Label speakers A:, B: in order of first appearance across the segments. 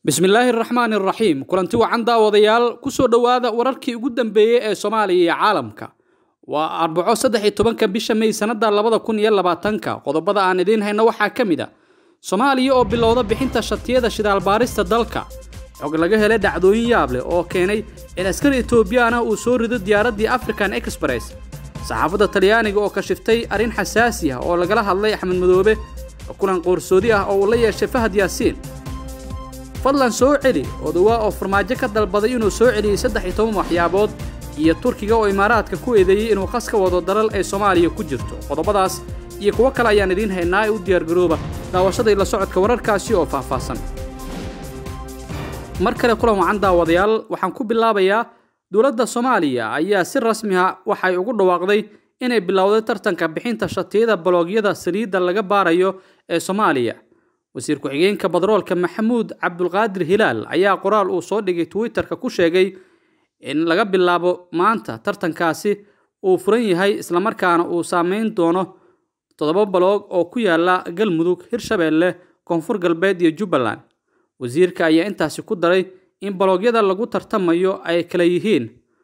A: bismillaahi raxmaani raxiim kulanti wacan daawadayaal kusoo dhowaada wararkii ugu dambeeyay ee Soomaaliya iyo caalamka waa Arbaco 13 bisha May sanada 2020 qodobada aan idin hayno waxaa kamid ah Soomaaliya oo bilowda bixinta shatiyada shidaal baarista dalka xog laga helay dhacdooyin yaab leh oo keenay in askari Itoobiyaan uu soo rido diyaaradii African Express saxaafadda Talyaaniga oo ka shiftay arin xasaasi ah oo lagala hadlay Axmed Madoobe kulan qoorsoodi ah oo la yeeshay Fahad Yaasiin fadlan soo celi odawaa oo farmaajo ka dalbaday inuu soo celiyo 13 waxyaabood iyo Turkiga oo Imaaraadka ku eedeeyay inuu qas ka wado dalal ay Soomaaliya ku jirto qodobadaas iyo kuwa kale ayaan idin haynaa u diyaar garooba daawashada ila socodka wararkaasi oo faahfaahsan markale kulan wacan daawadayaal waxaan ku bilaabayaa dawladda Soomaaliya ayaa si rasmi ah waxay ugu dhawaaqday inay bilowday tartanka bixinta shatiyada baloogyada saliidda laga baarayo ee Soomaaliya wasiir ku-xigeenka Badroolka Maxamuud Cabdulqaadir Hilaal ayaa qoraal uu soo dhigay Twitter-ka ku sheegay in laga bilaabo maanta tartankaasi uu furan yahay isla markaana uu saameyn doono 7 baloog oo ku yaala Galmudug, Hirshabeelle, Koonfur Galbeed iyo Jubbaland wasiirka ayaa intaasi ku daray in baloogyada lagu tartamayo ay kala yihiin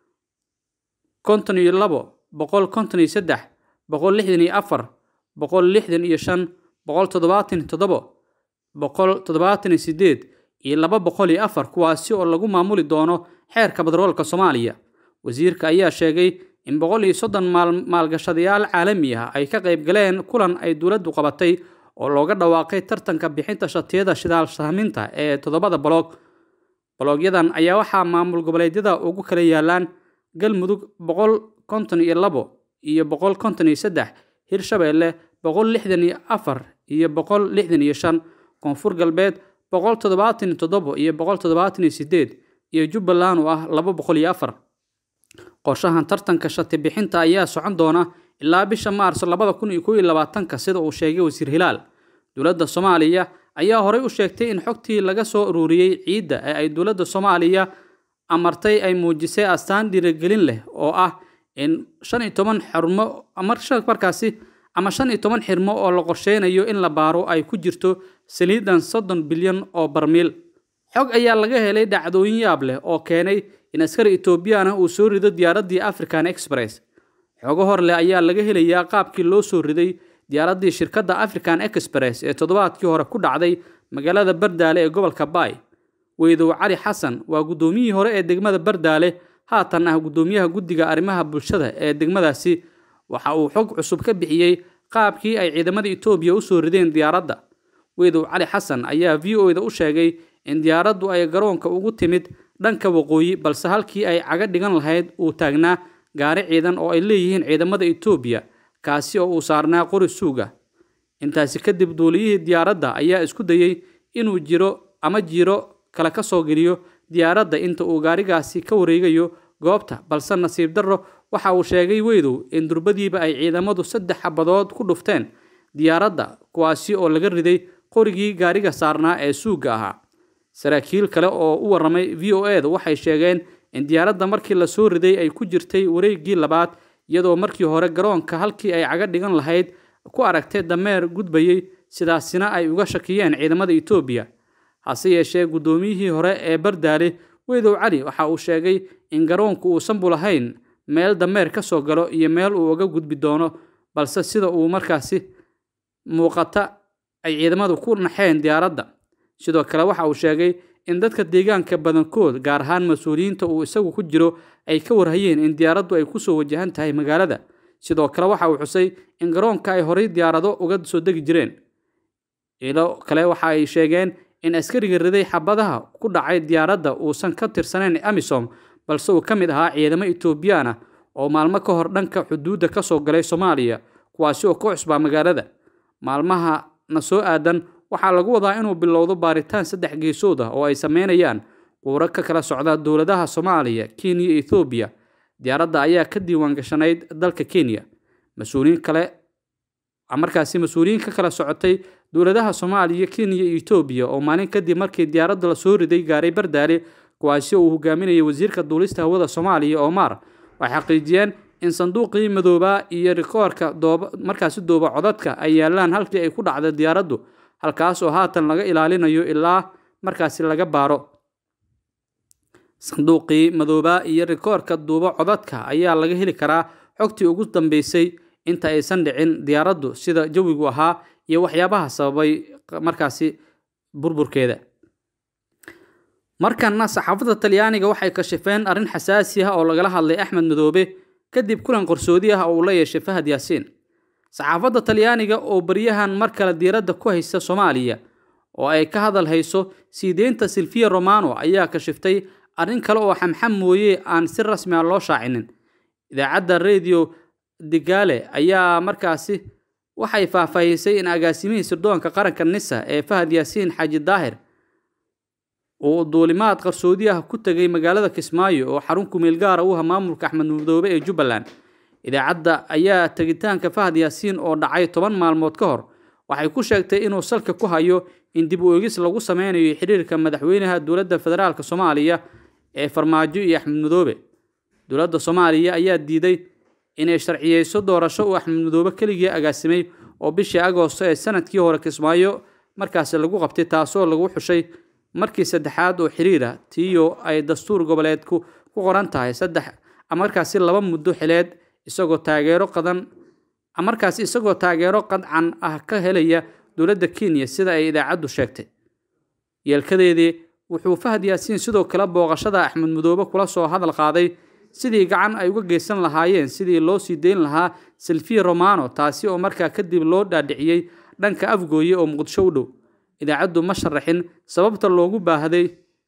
A: 52 153 164 165 177 178 iyo 204 kuwaasi oo lagu maamuli doono xeerka Badroolka Soomaaliya wasiirka ayaa sheegay in 130 maalgashadayaal caalami ah ay ka qayb galeen kulan ay dawladdu qabatay oo looga dhawaaqay tartanka bixinta shatiyada shidaal sahminta ee 7 balogyadan ayaa waxaa maamul goboleedyada ugu kala yaalaan Galmudug 152 iyo 153 Hirshabeelle 164 iyo 165 Koonfur Galbeed 177 iyo 178 iyo Jubbaland oo ah 204 qorshahan tartanka shati bixinta ayaa socon doona ilaa bisha Maars 2021 sida uu sheegay wasiir Hilaal dawladda Soomaaliya ayaa horey u sheegtay in xogtii laga soo ururiyay ciidda ee ay dawladda Soomaaliya amartay ay muujisay astaan dhiirigelin leh oo ah in 15 xirmo markaasi ama 15 xirmo oo la qorsheynayo in la baaro ay ku jirto saliidan 30 bilyan oo barmiil xog ayaa laga helay dhacdooyin yaab leh oo keenay in askari Itoobiyaan uu soo rido diyaaradii African Express xogo hor leh ayaa laga helayaa qaabkii loo soo riday diyaaradii shirkadda African Express ee toddobaadkii hore ku dhacday magaalada Bardaale ee gobolka Bay Weydow Cali Xasan waa gudoomiyihii hore ee degmada Bardaale haatan ah gudoomiyaha guddiga arrimaha bulshada ee degmadaasi waxa uu xog cusub ka bixiyay qaabkii ay ciidamada Itoobiya u soo rideen diyaaradda Weydow Cali Xasan ayaa VO-da u sheegay in diyaaraddu ay garoonka ugu timid dhanka waqooyi balse halkii ay caga dhigan lahayd uu taagnaa gaari ciidan oo ay leeyihiin ciidamada Itoobiya kaasi oo uu saarnaa qori suuga intaasi kadib duuliyihii diyaaradda ayaa isku dayay inuu jiro kala ka soo geliyo diyaaradda inta uu gaarigaasi ka wareegayo goobta balse nasiib darro waxa uu sheegay Weydow in durbadiiba ay ciidamadu 3 xabadood ku dhufteen diyaaradda kuwaasi oo laga riday qorigii gaariga saarnaa ee suuga ahaa saraakiil kale oo u waramay VO-da waxay sheegeen in diyaaradda markii la soo riday ay ku jirtay wareegii labaad iyadoo markii hore garoonka halkii ay caga dhigan lahayd ku aragtay dameer gudbayay sidaasina ay uga shakiyeen ciidamada Itoobiya hase yeeshee gudoomiyihii hore ee Bardaale Weydow Cali waxa uu sheegay in garoonku uusan bulahayn meel dameer ka soo galo iyo meel uu uga gudbi doono balse sida uu markaasi muuqata ay ciidamadu ku naxeen diyaaradda sidoo kale waxa uu sheegay in dadka deegaanka badankood gaar ahaan mas'uuliyiinta uu isagu ku jiro ay ka warhayeen in diyaaraddu ay ku soo wajahan tahay magaalada sidoo kale waxa uu xusay in garoonka ay horay diyaarado uga soo degi jireen ilo kale waxa ay sheegeen in askariga riday xabadaha ku dhacay diyaaradda uusan ka tirsanayn AMISOM balse uu ka mid ahaa ciidamo Itoobiyaan ah oo maalmo ka hor dhanka xuduudda ka soo galay Soomaaliya kuwaasi oo ku cusbaa magaalada maalmaha na soo aadan waxaa lagu wadaa inuu bilowdo baaritaan 3 geesood ah oo ay sameynayaan quuro ka kala socda dawladaha Soomaaliya, Kenya iyo Itoobiya diyaaradda ayaa ka diiwaan gashanayd dalka Kenya mas'uuliyiin ka kala socotay dawladaha Soomaaliya, Kenya iyo Itoobiya oo maalin kadib markii diyaaradda la soo riday gaaray Bardaale kuwaasi oo uu hogaaminayay wasiirka duulista hawada Soomaaliya Omar waxay xaqiijiyeen in sanduuqii madooba iyo rikoorka dooba codadka ay yaalaan halkii ay ku dhacday diyaaraddu halkaas oo haatan laga ilaalinayo ilaa markaasi laga baaro. sanduuqii madoobaa iyo rikoorka duubo codadka ayaa laga heli karaa xogtii ugu dambeysay inta aysan dhicin diyaaraddu, sida jawigu ahaa iyo waxyaabaha sababay markaasi burburkeeda. markana saxaafadda Talyaaniga waxay kashifeen arrin xasaasi ah oo lagala hadlay Axmed Madoobe kadib kulan qarsoodi ah oo uu la yeeshay Fahad Yaasiin. saxaafadda Talyaaniga oo baryahan mar kale diiradda ku haysta Soomaaliya oo ay ka hadal hayso siideynta Silvia Romano ayaa kashiftay arrin kale oo xamxam mooye aan si rasmi ah loo shaacinin. idaacadda Radio Digale ayaa markaasi waxay faahfaahisay in agaasimihii sirdoonka qaranka NISA ee Fahad Yaasiin Xaaji Daahir oo duulimaad qarsoodi ah ku tagay magaalada Kismaayo oo xarun ku meel gaar ah u ah maamulka Axmed Madoobe ee Jubbaland. idaacadda ayaa tagitaanka Fahad Yaasiin oo dhacay 10 maalmood ka hor waxay ku sheegtay inuu salka ku hayo in dib u eegis lagu sameynayo xiriirka madaxweynaha dowladda federaalka Soomaaliya ee Farmaajo iyo Axmed Madoobe. dowladda Soomaaliya ayaa diiday inay sharciyeyso doorasho uu Axmed Madoobe keligii agaasimay oo bishii Agoosto ee sanadkii hore Kismaayo markaas lagu qabtay, taasoo lagu xushay markii saddexaad oo xiriira tiyo ay dastuur goboleedku ku qoran tahay saddex markaasi 2 muddo xileed isagoo taageero qadcan ah ka helaya dowladda Kenya sida ay idaacaddu sheegtay. yeelkadeedii wuxuu Fahad Yaasiin sidoo kale booqashada Axmed Madoobe kula soo hadal qaaday sidii gacan ay uga geysan lahaayeen sidii loo sii deyn lahaa Silvia Romano, taasi oo markaa kadib loo dhaadhiciyay dhanka Afgooye oo Muqdisho u dhow. idaacaddu ma sharaxin sababta loogu baahday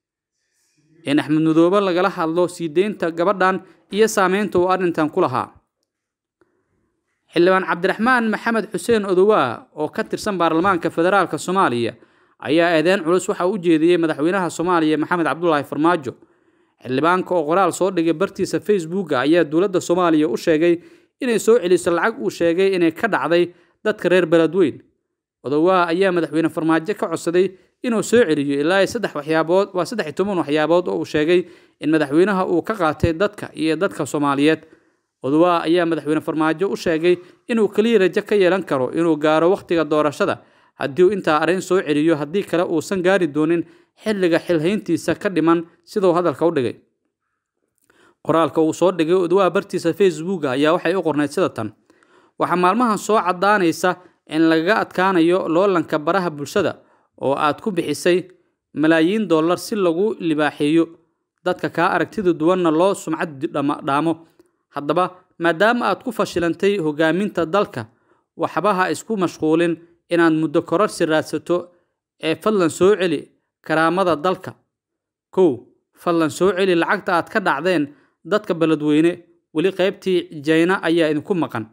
A: in Axmed Madoobe lagala hadlo sii deynta gabadhan iyo saameynta uu arrintan ku lahaa. xildhibaan Cabdiraxmaan Maxamed Xuseen Odowaa oo ka tirsan baarlamaanka federaalka Soomaaliya ayaa eedeyn culus waxa uu jeediyay madaxweynaha Soomaaliya Maxamed Cabdullaahi Farmaajo. xildhibaanka oo qoraal soo dhigay bartiisa Facebook ayaa dowladda Soomaaliya u sheegay inay soo celiso lacag uu sheegay inay ka dhacday dadka reer Beledweyne. Odowaa ayaa madaxweyne Farmaajo ka codsaday inuu soo celiyo ilaa 13 waxyaabood oo uu sheegay in madaxweynaha uu ka qaatay dadka iyo dadka Soomaaliyeed. Odowaa ayaa madaxweyne Farmaajo u sheegay inuu kaliya rajo ka yeelan karo inuu gaaro waqtiga doorashada haddii uu intaa arrin soo celiyo, haddii kale uusan gaari doonin xilliga xilhayntiisa ka dhiman sidoo hadalka u dhigay. qoraalka uu soo dhigay Odowaa bartiisa Facebook ayaa waxay u qornayd sida tan: waxa maalmahan soo cadaanaysa in laga adkaanayo loolanka baraha bulshada oo aad ku bixisay malaayiin dollar si lagu libaaxiyo dadka ka aragtida duwanna loo sumcad dhaamo. haddaba maadaama aad ku fashilantay hogaaminta dalka, waxbaha isku mashquulin inaad muddo kororsi raadsato ee fadlan soo celi karaamada dalka. 1. fadlan soo celi lacagta aad ka dhacdeen dadka Beledweyne, weli qaybtii Jayna ayaa idinku maqan.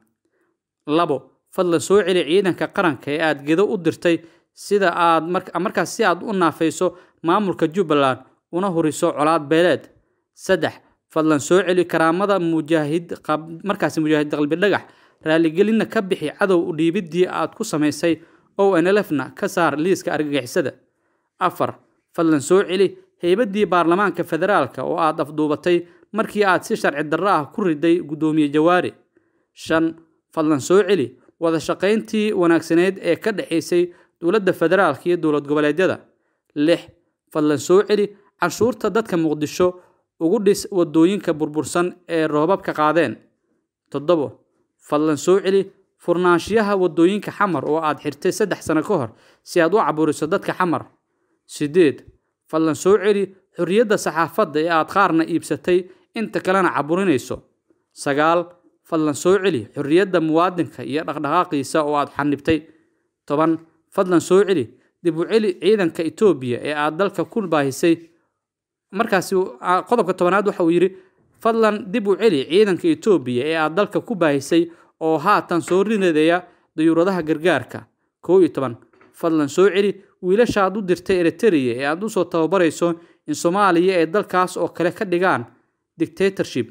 A: 2. fadlan soo celi ciidanka qaranka ee aad gedo u dirtay sida aad markaas si aad u naafayso maamulka Jubbaland una huriso colaad beeleed. 3. fadlan soo celi karaamada mujaahid qalbi dhagax, raaligelinna ka bixi cadow u dhiibidii aad ku samaysay ONLF-na ka saar liiska argagixisada. 4. fadlan soo celi heybadii baarlamaanka federaalka oo aad afduubatay markii aad si sharci darro ah ku riday gudoomiye Jawaari. 5. fadlan soo celi wada shaqayntii wanaagsaneed ee ka dhaxaysay dowladda federaalka iyo dowlad goboleedyada. 6. fadlan soo celi canshuurta dadka Muqdisho ugu dhis wadooyinka burbursan ee roobabka qaadeen. 7. fadlan soo celi furnaanshiyaha wadooyinka Xamar oo aad xirtay 3 sano ka hor si aad u caburiso dadka Xamar. 8. fadlan soo celi xurriyadda saxaafadda ee aad qaarna iibsatay inta kalena caburinayso. 9. fadlan soo celi xurriyadda muwaadinka iyo dhaqdhaqaaqiisa oo aad xanibtay. 10. fadlan soo celi dib u celi ciidanka Itoobiya ee aad dalka ku baahisay. markaasi qodobka 10aad waxa uu yiri fadlan dib u celi ciidanka Itoobiya ee aad dalka ku baahisay oo haatan soo rinadaya dayuuradaha gargaarka. 11. fadlan soo celi wiilasha aad u dirtay Eritrea ee aad u soo tababarayso in Soomaaliya ee dalkaas oo kale ka dhigaan dictatorship.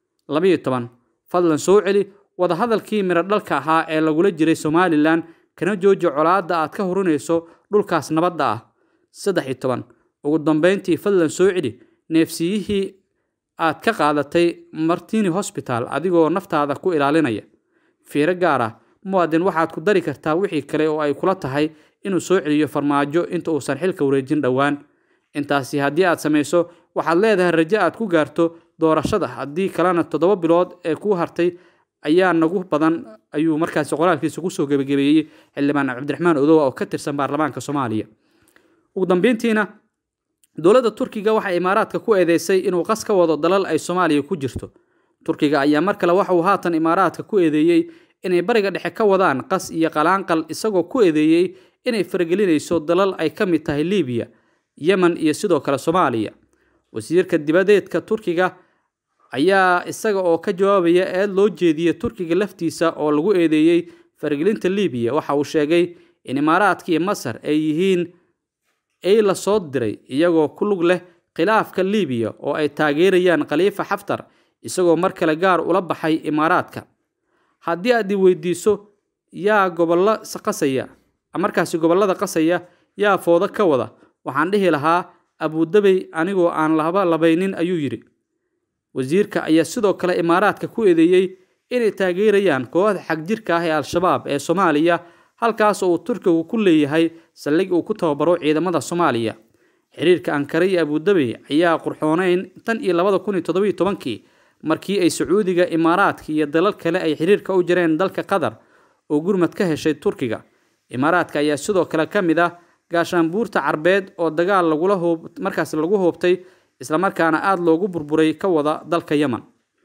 A: 12. fadlan soo celi wada hadalkii miro dhalka ahaa ee lagula jiray Somaliland kana jooji colaadda aad ka horinayso dhulkaas nabadda ah. 13. ugu dambeyntii fadlan soo celi neefsiyihii aad ka qaadatay Martini Hospital adigoo naftaada ku ilaalinaya. fiiro gaar ah muwaadin waxaad ku dari kartaa wixii kale oo ay kula tahay inuu soo celiyo Farmaajo inta uusan xilka wareejin dhawaan. intaasi haddii aad samayso waxaad leedahay rajo aad ku gaarto doorashada, haddii kalena 7 bilood ee ku hartay ayaa nagu badan, ayuu markaasi qoraalkiisa ku soo gabagabeeyay xildhibaan Cabdiraxmaan Odowa oo ka tirsan baarlamaanka Soomaaliya. ugu dambeyntiina dowladda Turkiga waxay Imaaraadka ku eedeysay inuu qas ka wado dalal ay Soomaaliya ku jirto. Turkiga ayaa mar kale waxa uu haatan Imaaraadka ku eedeeyay inay bariga dhexe ka wadaan qas iyo qalaanqal, isagoo ku eedeeyay inay faragelinayso dalal ay ka mid tahay Liibiya, Yemen iyo sidoo kale Soomaaliya. wasiirka dibadeedka Turkiga ayaa isaga oo ka jawaabaya eed loo jeediyay Turkiga laftiisa oo lagu eedeeyay faragelinta Liibiya, waxa uu sheegay in Imaaraadka iyo Masar ay yihiin ay la soo diray iyagoo ku lug leh khilaafka Liibiya oo ay taageerayaan Khalifa Haftar, isagoo mar kale gaar ula baxay Imaaraadka. haddii aad weydiiso yaa gobolada qasaya yaa fooda ka wada, waxaan dhihi lahaa Abu Dhabi anigoo aan labaynin, ayuu yiri. wasiirka ayaa sidoo kale Imaaraadka ku eedeeyay inay taageerayaan kooxda xagjirka ah ee Al-Shabaab ee Soomaaliya, halkaas oo Turkigu ku leeyahay saldhig uu ku tababaro ciidamada Soomaaliya. xiriirka Ankara iyo Abu Dhabi ayaa qurxoonayn tan iyo 2017 markii ay Sacuudiga, Imaaraadka iyo dalal kale ay xiriirka u jireen dalka Qatar oo gurmad ka heshay Turkiga. Imaaraadka ayaa sidoo kale ka mid ah gaashaanbuurta Carbeed oo dagaal lagu hoobtay isla markaana aad loogu burburay ka wada dalka Yemen.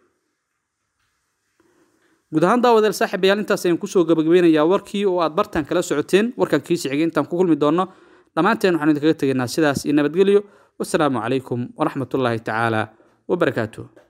A: guud ahaan daawadeel saaxiibayaal intaas ayaan kusoo gabagabeynayaa warkii oo aad bartaan kala socoteen. warkan kiisi xigay intaan ku kulmi doono dhammaanteen waxaan idinkaga tegaynaa sidaas iyo nabadgelyo. wassalaamu calaykum waraxmatullaahi tacaala wabarakaatuh.